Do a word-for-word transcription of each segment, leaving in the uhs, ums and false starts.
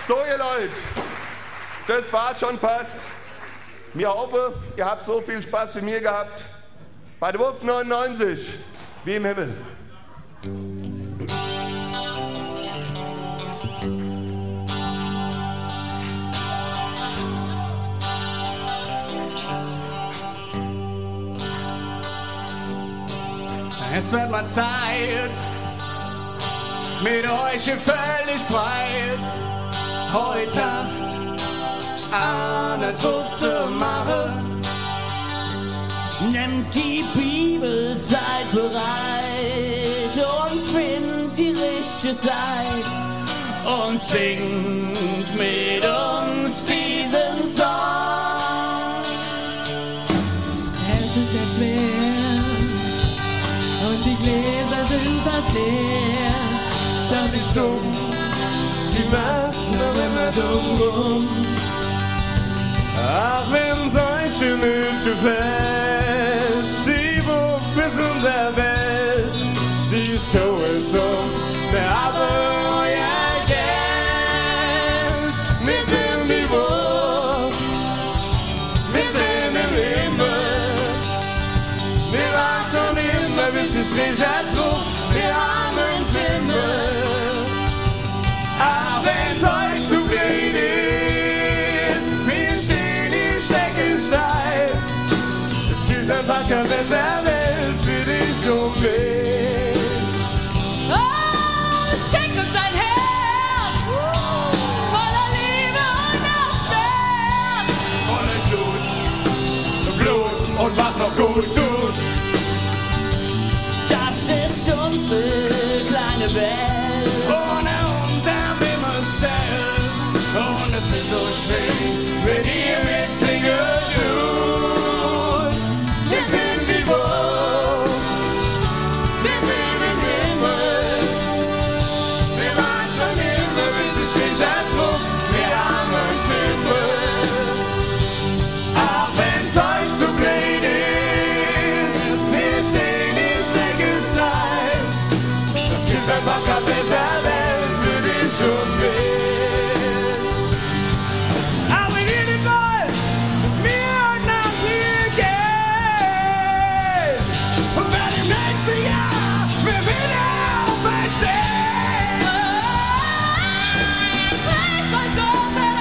So, ihr Leute, das war schon fast. Mir hoffe, ihr habt so viel Spaß wie mir gehabt. Bei der Wurf neunundneunzig, wie im Himmel. Es wird mal Zeit, mit euch hier völlig breit, heute Nacht einen Truff zu machen. Nehmt die Bibel, seid bereit und findet die richtige Seite Und singt mit uns diesen Song. Es ist jetzt schwer und die Gläser sind fast leer. Doch die Zunge, die macht noch immer dumm rum. Ach, wenn's euch schon nicht gefällt, die Wurf ist unsere Welt. Die Show ist um, wir haben euer Geld. Wir sind die Wurf, wir sind im Himmel. Wir waren schon immer, bis ich nicht drauf, wir haben einen Fimmel. Ach, wenn's euch zu blöd ist, wir stehen die Strecke steif. Es gibt einfach keine bessere Welt für dich und mich. Oh, schenk uns ein Herz voller Liebe und auch Schmerz. Voller Blut, Blut und was noch gut tut. Das ist unsere kleine Welt. Ohne uns haben wir uns selbst. Und es ist so schön, wenn ihr mitsingen tut. Wir sind die Wurf, wir sind im Himmel. Wir waren schon immer, bis ich wieder drauf. Wir haben einen Fimmel. Auch wenn's euch zu blöd ist, wir stehen die Strecke steif. Es gibt einfach keine bessere Welt für dich und mich. Aber wenn ihr nicht wollt, dass wir heute Nacht hier gehen und werden im nächsten Jahr wir wieder auferstehen. Es ist ein Gott,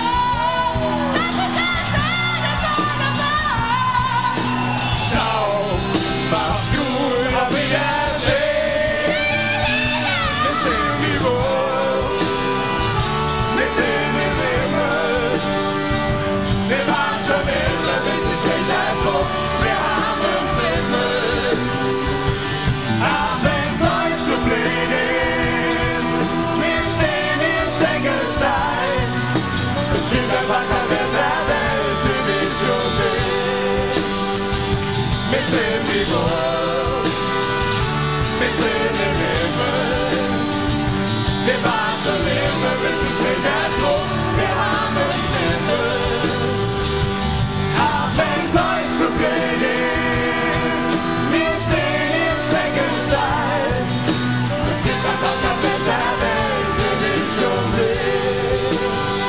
Ciao, macht's gut, auf Wiedersehen. Wir sind die Wurf, wir sind im Himmel. Wir waren schon immer, bis ich euch eintrug. Wir haben einen Fimmel. Auch wenn's euch zu blöd ist, wir stehen in Steckenstein. Es gibt einfach keine bessere Welt für dich und mich. Wir sind die Wurf, wir sind im Himmel. Wir waren schon immer, bis ich nicht ertrug. Wir haben einen Fimmel. Auch wenn's euch zu blöd ist, wir stehen im Steckenstein. Es gibt einfach keine bessere Welt für dich und mich.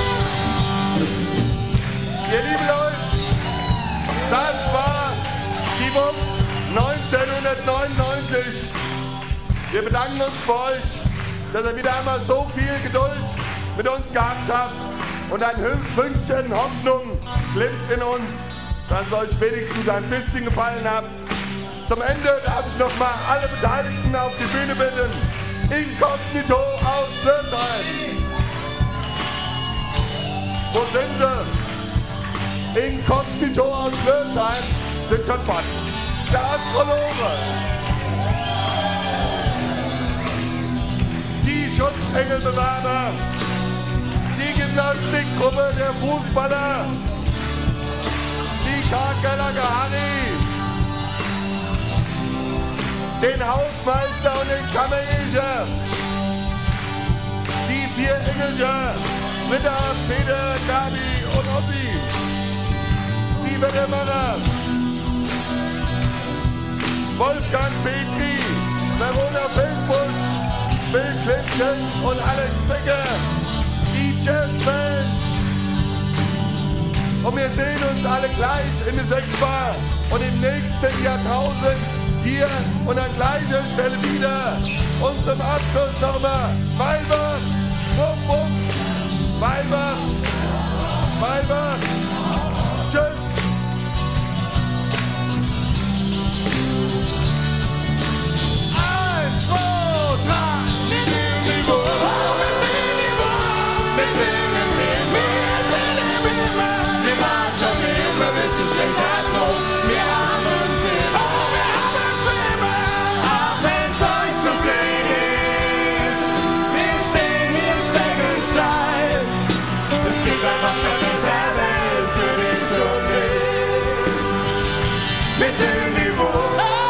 Ihr lieben Leute, das war die Wurf neunzehnhundertneunundneunzig. Wir bedanken uns bei euch, dass ihr wieder einmal so viel Geduld mit uns gehabt habt und ein Fünkchen Hoffnung glimmt in uns, dass es euch wenigstens ein bisschen gefallen hat. Zum Ende darf ich noch mal alle Beteiligten auf die Bühne bitten. Inkognito aus Lösheim. Wo sind sie? Inkognito aus Lösheim sind schon fort. Der Astrologe. Die Schutzengelbewerber. Die Gymnastikgruppe der Fußballer. Die Karkeller Gehani. Den Hausmeister und den Kammerjäger. Die vier Engelchen. Ritter, Peter, Gabi und Ossi. Die Wettermänner. Wolfgang Petri, Verona Feldbusch, Bill Clinton und Alex Becker, die Jazz Band. Und wir sehen uns alle gleich in der Sektbar und im nächsten Jahrtausend hier und an gleicher Stelle wieder. Und zum Abschluss nochmal Weilbach, wupp, wupp, Weilbach, Weilbach, tschüss. Eins, zwei, drei. Wir sind die Wohl. Wir sind im Himmel. Wir waren schon immer, bis du schlecht drum. Wir haben uns immer. Auch wenn's euch so blöd ist. Wir stehen hier steckensteil. Es gibt einfach keine bessere Welt für dich und mich. Wir sind die Wohl.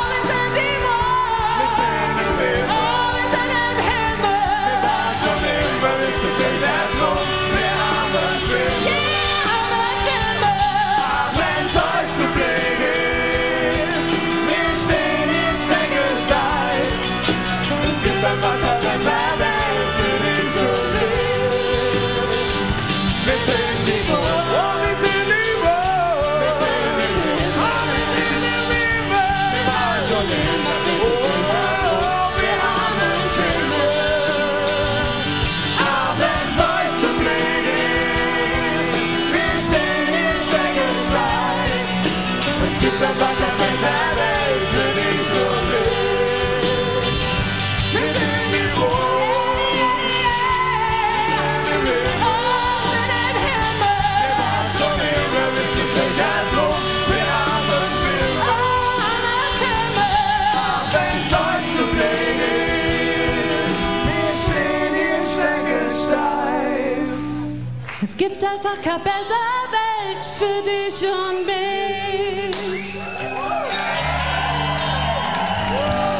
Es gibt einfach keine bessere Welt für dich und mich.